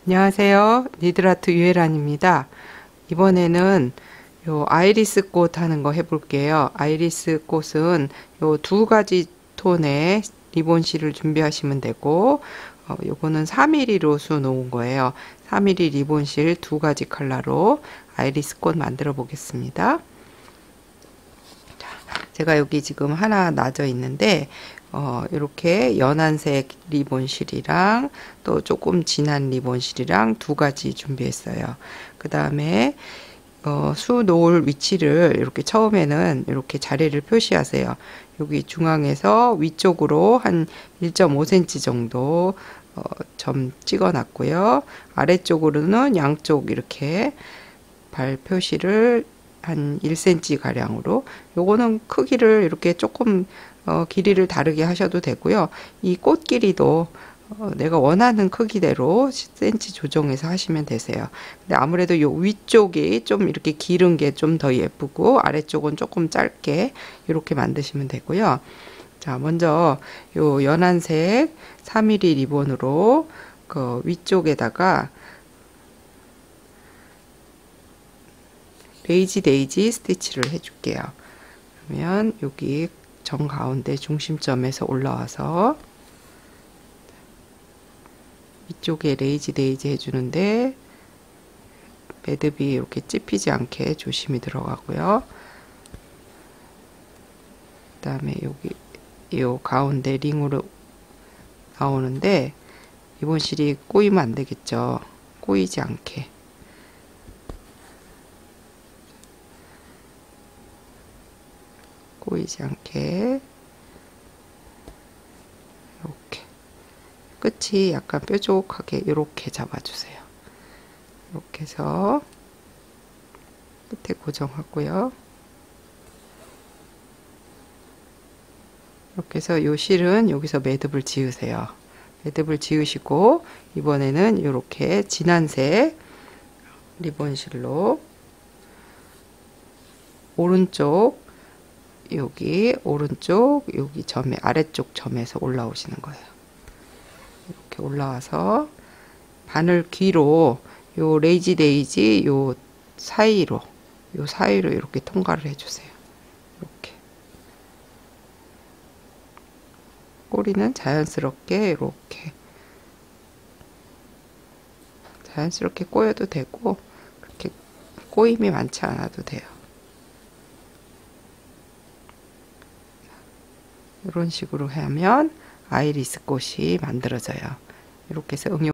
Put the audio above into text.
안녕하세요. 니드아트 유혜란입니다. 이번에는 요 아이리스 꽃 하는 거 해볼게요. 아이리스 꽃은 요 두 가지 톤의 리본실을 준비하시면 되고, 요거는 4mm로 수 놓은 거예요. 4mm 리본실 두 가지 컬러로 아이리스 꽃 만들어 보겠습니다. 제가 여기 지금 하나 놔져 있는데 이렇게 연한색 리본실이랑 또 조금 진한 리본실이랑 두 가지 준비했어요. 그 다음에 수 놓을 위치를 이렇게 처음에는 이렇게 자리를 표시하세요. 여기 중앙에서 위쪽으로 한 1.5cm 정도 점 찍어 놨고요. 아래쪽으로는 양쪽 이렇게 발 표시를 한 1cm 가량으로, 요거는 크기를 이렇게 조금 길이를 다르게 하셔도 되고요. 이 꽃 길이도 내가 원하는 크기대로 10cm 조정해서 하시면 되세요. 근데 아무래도 요 위쪽이 좀 이렇게 기른 게 좀 더 예쁘고 아래쪽은 조금 짧게 이렇게 만드시면 되고요. 자, 먼저 요 연한색 3mm 리본으로 그 위쪽에다가 레이지 데이지 스티치를 해줄게요. 그러면 여기 정 가운데 중심점에서 올라와서 위쪽에 레이지 데이지 해주는데 매듭이 이렇게 찝히지 않게 조심히 들어가고요. 그 다음에 여기 이 가운데 링으로 나오는데 리본실이 꼬이면 안 되겠죠. 꼬이지 않게. 꼬이지 않게 이렇게 끝이 약간 뾰족하게 이렇게 잡아주세요. 이렇게 해서 끝에 고정하고요. 이렇게 해서 이 실은 여기서 매듭을 지으세요. 매듭을 지으시고 이번에는 이렇게 진한색 리본실로 오른쪽 여기 오른쪽 여기 점에 아래쪽 점에서 올라오시는 거예요. 이렇게 올라와서 바늘 귀로 요 레이지 데이지 요 사이로 이렇게 통과를 해주세요. 이렇게 꼬리는 자연스럽게 이렇게 자연스럽게 꼬여도 되고 그렇게 꼬임이 많지 않아도 돼요. 이런 식으로 하면 아이리스 꽃이 만들어져요. 이렇게 해서 응용